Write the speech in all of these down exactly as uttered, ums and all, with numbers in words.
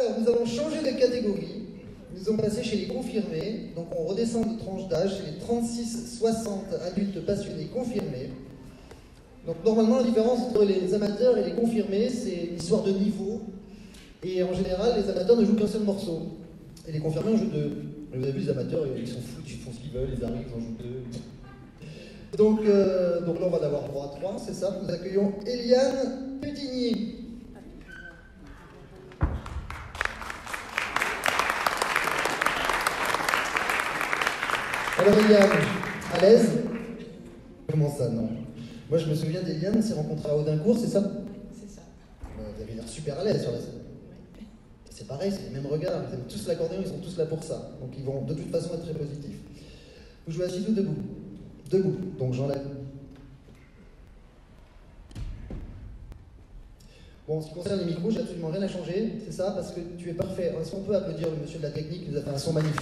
Alors, nous allons changer de catégorie. Nous sommes passés chez les confirmés. Donc, on redescend de tranche d'âge chez les trente-six soixante adultes passionnés confirmés. Donc, normalement, la différence entre les amateurs et les confirmés, c'est une histoire de niveau. Et en général, les amateurs ne jouent qu'un seul morceau. Et les confirmés en jouent deux. Vous avez vu, les amateurs, ils sont fous, ils font ce qu'ils veulent, ils arrivent, ils en jouent deux. Donc, euh, donc là, on va avoir droit à trois, c'est ça. Nous accueillons Eliane Putigny. Alors Eliane, à l'aise? Comment ça, non? Moi je me souviens d'Eliane, on s'est rencontrés à Audincourt, c'est ça? C'est ça. Vous avez l'air super à l'aise sur la scène. C'est pareil, c'est les mêmes regards, ils aiment tous l'accordéon, ils sont tous là pour ça. Donc ils vont de toute façon être très positifs. Vous jouez assis ou debout? Debout, donc j'enlève. Bon, en ce qui concerne les micros, j'ai absolument rien à changer, c'est ça, parce que tu es parfait. Est-ce qu'on peut applaudir le monsieur de la technique qui nous a fait un son magnifique?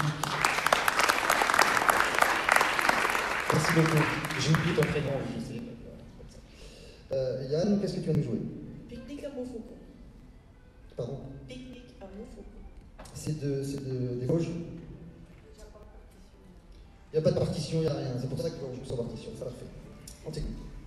Merci beaucoup. J'ai oublié ton prénom, je sais. Euh, Yann, qu'est-ce que tu vas nous jouer? Pique-nique à Montfaucon. Pardon? Pique-nique à Montfaucon. C'est de, c'est de, des Vosges? Il n'y a pas de partition, il n'y a rien. C'est pour ça qu'on joue sans partition. Ça l'a fait. On t'écoute.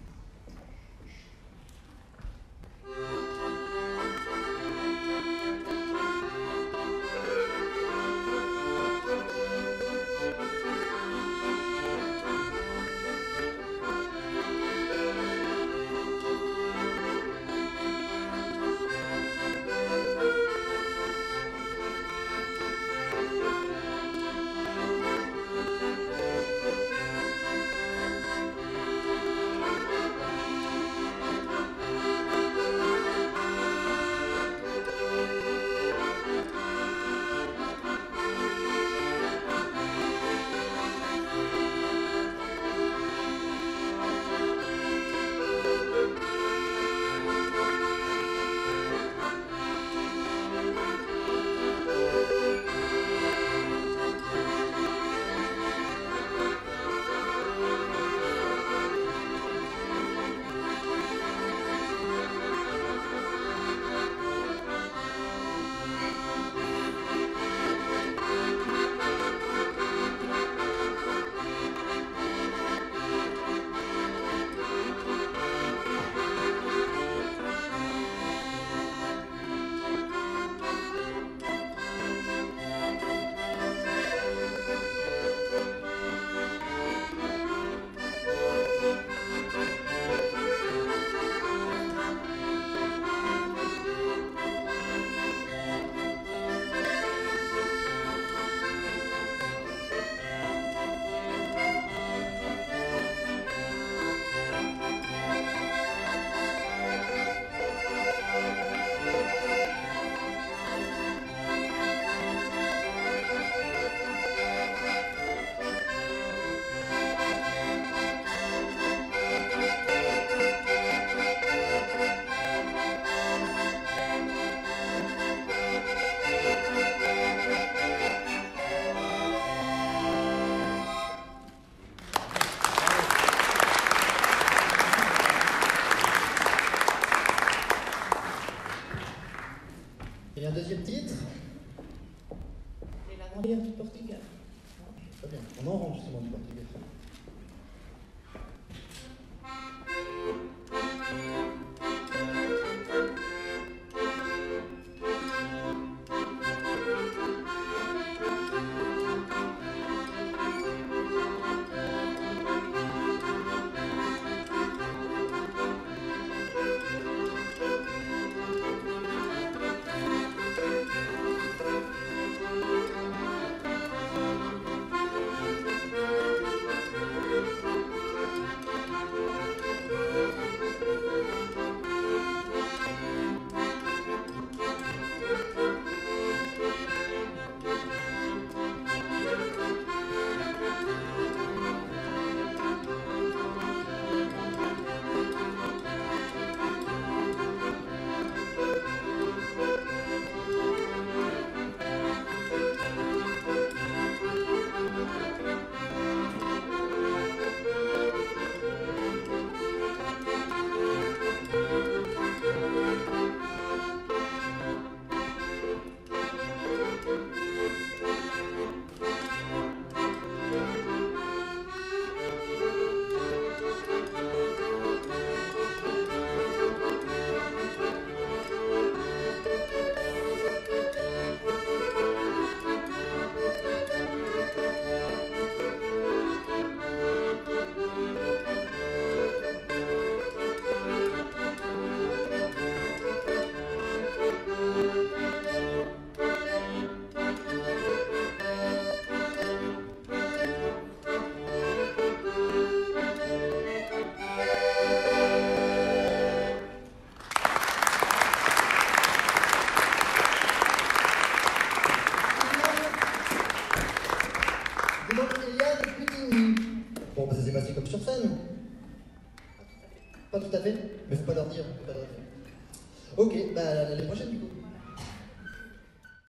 Et un deuxième titre? Et la bannière du Portugal. Très bien, on en rend justement du Portugal.